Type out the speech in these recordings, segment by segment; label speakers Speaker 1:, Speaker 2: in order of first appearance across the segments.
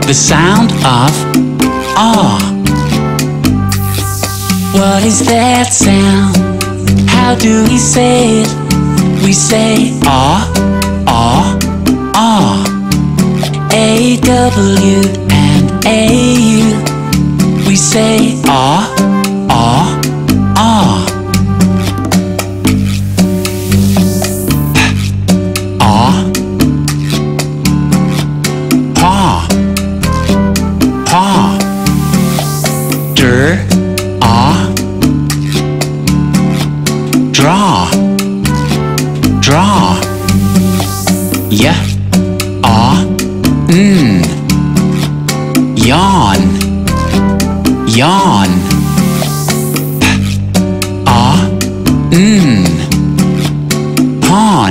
Speaker 1: the sound of ah. What is that sound? How do we say it? We say ah, ah, ah. A-W and A-U. We say ah, ah, ah. Ah, paw, paw. Ah, draw, draw. Yeah, ah, yawn, yawn. Ah, pawn,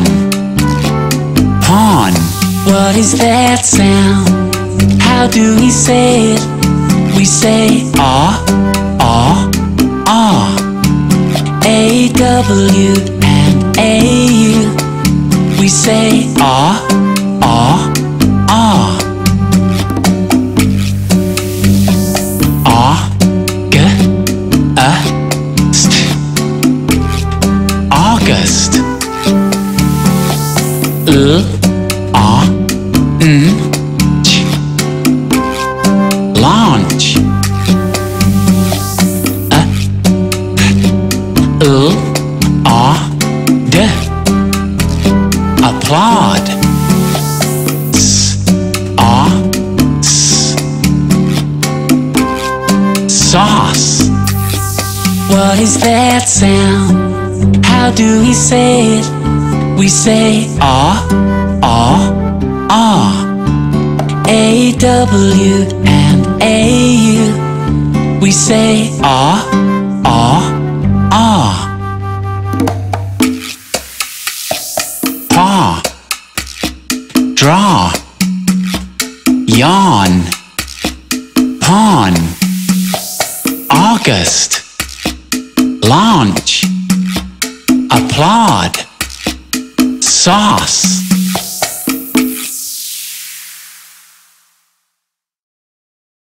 Speaker 1: pawn. What is that sound? How do we say it? We say ah, ah, ah. A-W and A-U. We say ah, ah, ah. August. Launch. Applaud. Sauce. What is that sound? How do we say it? We say ah, ah, ah. A-W and A-U. We say ah, ah, ah. Paw, draw, yawn, pawn. August, launch, applaud, sauce.